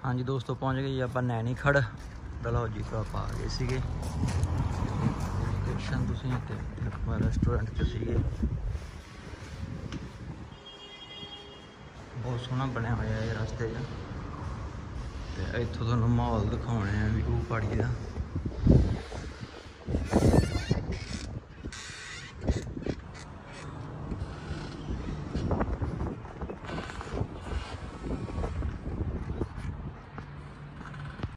हाँ जी दोस्तों पहुँच गए जी आप नैनीखड़ डलहौजी तो आप आ गए सीगे लोकेशन तुसीं ते रेस्टोरेंट च सीगे बहुत सोहना बनया होया है रस्ते च ते इत्थों तुहानूं माहौल दिखाने व्यू प्हाड़ी दा